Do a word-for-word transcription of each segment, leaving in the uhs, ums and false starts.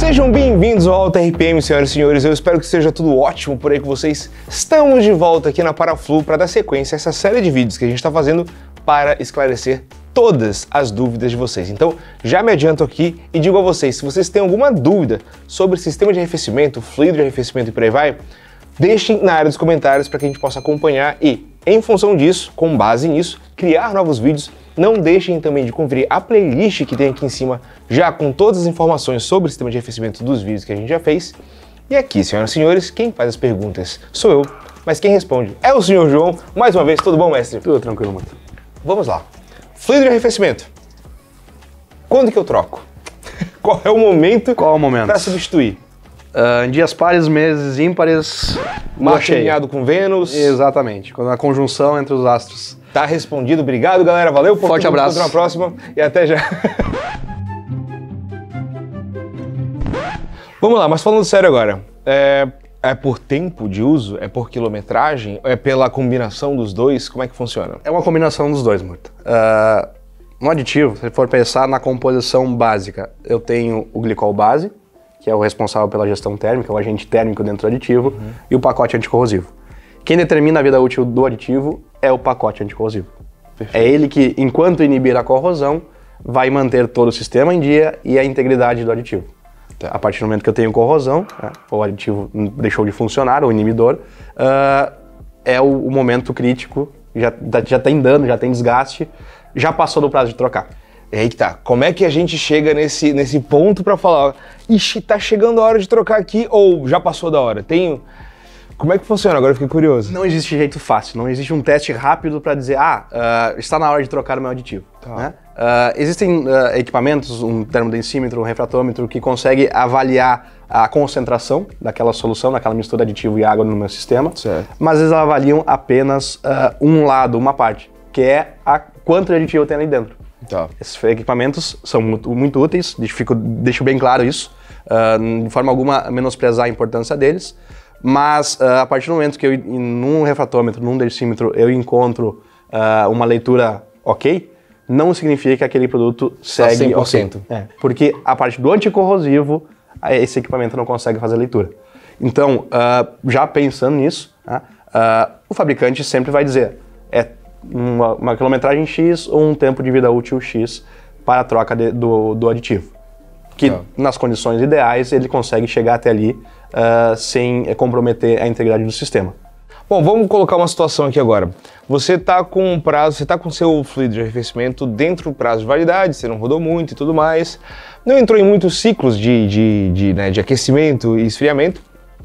Sejam bem-vindos ao Alta R P M, senhoras e senhores. Eu espero que esteja tudo ótimo por aí com vocês. Estamos de volta aqui na Paraflu para dar sequência a essa série de vídeos que a gente está fazendo para esclarecer todas as dúvidas de vocês. Então, já me adianto aqui e digo a vocês, se vocês têm alguma dúvida sobre sistema de arrefecimento, fluido de arrefecimento e por aí vai, deixem na área dos comentários para que a gente possa acompanhar e, em função disso, com base nisso, criar novos vídeos. Não deixem também de conferir a playlist que tem aqui em cima, já com todas as informações sobre o sistema de arrefecimento dos vídeos que a gente já fez. E aqui, senhoras e senhores, quem faz as perguntas sou eu, mas quem responde é o senhor João. Mais uma vez, tudo bom, mestre? Tudo tranquilo, mano. Vamos lá. Fluido de arrefecimento. Quando que eu troco? Qual é o momento, Qual é o momento? para substituir? Uh, em dias pares, meses ímpares, Marte alinhado com Vênus. Exatamente, quando a conjunção entre os astros. Tá respondido. Obrigado, galera. Valeu. Forte abraço. Até a próxima e até já. Vamos lá, mas falando sério agora. É, é por tempo de uso? É por quilometragem? É pela combinação dos dois? Como é que funciona? É uma combinação dos dois, Murta. Uh, no aditivo, se for pensar na composição básica, eu tenho o glicol base, que é o responsável pela gestão térmica, o agente térmico dentro do aditivo, uhum. e o pacote anticorrosivo. Quem determina a vida útil do aditivo é o pacote anticorrosivo. Perfeito. É ele que, enquanto inibir a corrosão, vai manter todo o sistema em dia e a integridade do aditivo. Tá. A partir do momento que eu tenho corrosão, né, o aditivo deixou de funcionar, o inibidor, uh, é o, o momento crítico, já, já tem dano, já tem desgaste, já passou do prazo de trocar. É aí que tá. Como é que a gente chega nesse, nesse ponto para falar, ixi, tá chegando a hora de trocar aqui ou já passou da hora? Tenho... Como é que funciona? Agora eu fiquei curioso. Não existe jeito fácil, não existe um teste rápido para dizer, ah, uh, está na hora de trocar o meu aditivo. Tá. Né? Uh, existem uh, equipamentos, um termodensímetro, um refratômetro, que consegue avaliar a concentração daquela solução, daquela mistura de aditivo e água no meu sistema, certo. Mas eles avaliam apenas uh, um lado, uma parte, que é a quanto de aditivo tem ali dentro. Tá. Esses equipamentos são muito, muito úteis, fico, deixo bem claro isso, uh, de forma alguma menosprezar a importância deles. Mas uh, a partir do momento que eu, num refratômetro, num densímetro, eu encontro uh, uma leitura ok, não significa que aquele produto segue cem por cento. Okay. É, porque a parte do anticorrosivo, esse equipamento não consegue fazer leitura. Então, uh, já pensando nisso, uh, uh, o fabricante sempre vai dizer é uma, uma quilometragem X ou um tempo de vida útil X para a troca de, do, do aditivo. Que tá. Nas condições ideais ele consegue chegar até ali uh, sem comprometer a integridade do sistema. Bom, vamos colocar uma situação aqui agora. Você está com um prazo, você está com seu fluido de arrefecimento dentro do prazo de validade, você não rodou muito e tudo mais, não entrou em muitos ciclos de, de, de, né, de aquecimento e esfriamento,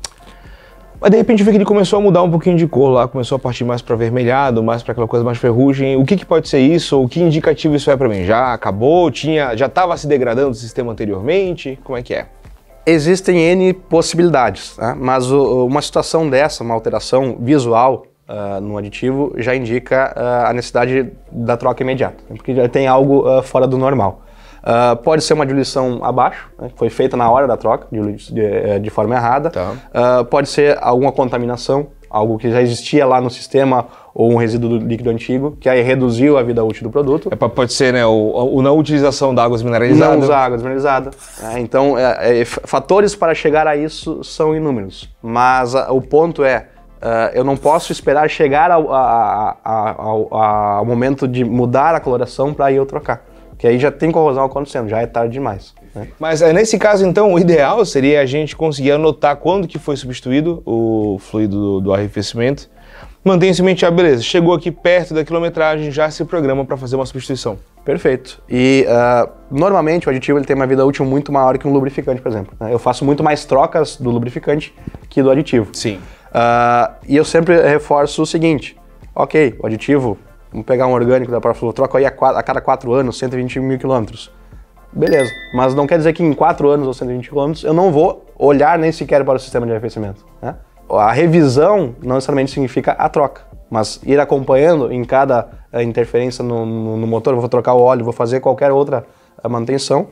mas de repente vê que ele começou a mudar um pouquinho de cor lá, começou a partir mais para avermelhado, mais para aquela coisa mais ferrugem. O que, que pode ser isso? Ou que indicativo isso é para mim? Já acabou? Tinha, já estava se degradando o sistema anteriormente? Como é que é? Existem N possibilidades, né? Mas o, uma situação dessa, uma alteração visual uh, no aditivo, já indica uh, a necessidade da troca imediata, né? Porque já tem algo uh, fora do normal. Uh, pode ser uma diluição abaixo, né, que foi feita na hora da troca, de, de, de forma errada. Tá. Uh, pode ser alguma contaminação, algo que já existia lá no sistema, ou um resíduo do líquido antigo, que aí reduziu a vida útil do produto. É, pode ser, né, o, o não utilização da água mineralizada. Não usar água mineralizada. É, então, é, é, fatores para chegar a isso são inúmeros. Mas a, o ponto é, uh, eu não posso esperar chegar ao, a, a, ao, ao momento de mudar a coloração para eu trocar. Que aí já tem corrosão acontecendo, já é tarde demais. Né? Mas nesse caso, então, o ideal seria a gente conseguir anotar quando que foi substituído o fluido do, do arrefecimento. Mantém isso em mente, ah, beleza, chegou aqui perto da quilometragem, já se programa para fazer uma substituição. Perfeito. E uh, normalmente o aditivo ele tem uma vida útil muito maior que um lubrificante, por exemplo. Eu faço muito mais trocas do lubrificante que do aditivo. Sim. Uh, e eu sempre reforço o seguinte, ok, o aditivo... Vamos pegar um orgânico da Paraflu, troco aí a, a cada quatro anos, cento e vinte mil quilômetros. Beleza, mas não quer dizer que em quatro anos ou cento e vinte quilômetros eu não vou olhar nem sequer para o sistema de arrefecimento. Né? A revisão não necessariamente significa a troca, mas ir acompanhando em cada uh, interferência no, no, no motor, vou trocar o óleo, vou fazer qualquer outra uh, manutenção,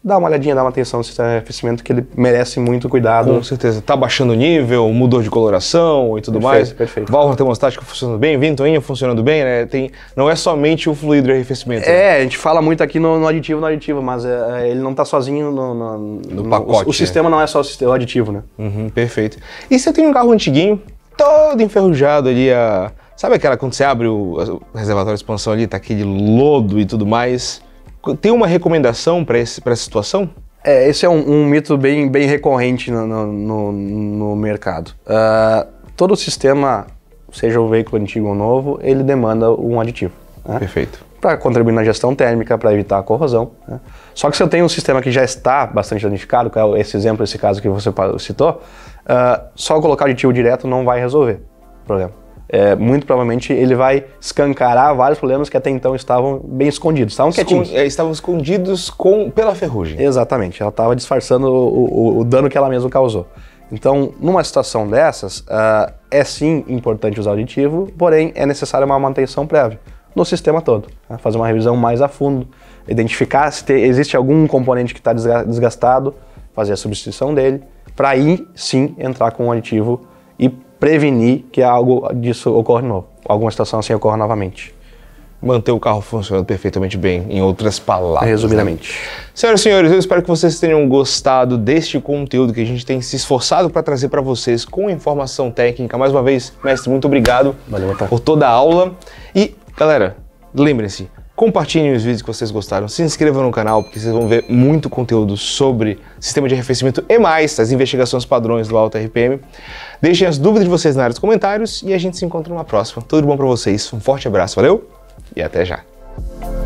dá uma olhadinha, dá uma atenção no sistema de arrefecimento, que ele merece muito cuidado. Com certeza. Tá baixando o nível, mudou de coloração e tudo Perfeito, mais. perfeito. Válvula termostática funcionando bem, ventoinha funcionando bem, né? Tem, não é somente o fluido de arrefecimento. É, né? a gente fala muito aqui no, no aditivo, no aditivo, mas é, ele não tá sozinho no, no, no, no pacote. O, o sistema não é só o, sistema, o aditivo, né? Uhum, perfeito. E você tem um carro antiguinho, todo enferrujado ali, a... sabe aquela quando você abre o, o reservatório de expansão ali, tá aquele lodo e tudo mais? Tem uma recomendação para essa situação? É, esse é um, um mito bem, bem recorrente no, no, no, no mercado. Uh, todo sistema, seja o veículo antigo ou novo, ele demanda um aditivo. Né? Perfeito. Para contribuir na gestão térmica, para evitar a corrosão. Né? Só que se eu tenho um sistema que já está bastante danificado, que é esse exemplo, esse caso que você citou, uh, só colocar aditivo direto não vai resolver o problema. É, muito provavelmente ele vai escancarar vários problemas que até então estavam bem escondidos, estavam quietinhos. É, estavam escondidos com, pela ferrugem. Exatamente, ela estava disfarçando o, o, o dano que ela mesma causou. Então, numa situação dessas, uh, é sim importante usar o aditivo, porém é necessária uma manutenção prévia no sistema todo. Né? Fazer uma revisão mais a fundo, identificar se te, existe algum componente que está desgastado, fazer a substituição dele, para aí sim entrar com o aditivo e prevenir que algo disso ocorra de novo, alguma situação assim ocorra novamente. Manter o carro funcionando perfeitamente bem, em outras palavras. Resumidamente. Né? Senhoras e senhores, eu espero que vocês tenham gostado deste conteúdo que a gente tem se esforçado para trazer para vocês com informação técnica. Mais uma vez, mestre, muito obrigado Valeu, tá. por toda a aula. E, galera, lembrem-se, compartilhem os vídeos que vocês gostaram, se inscrevam no canal, porque vocês vão ver muito conteúdo sobre sistema de arrefecimento e mais, as investigações padrões do Alto R P M. Deixem as dúvidas de vocês na área dos comentários e a gente se encontra numa próxima. Tudo bom para vocês, um forte abraço, valeu e até já!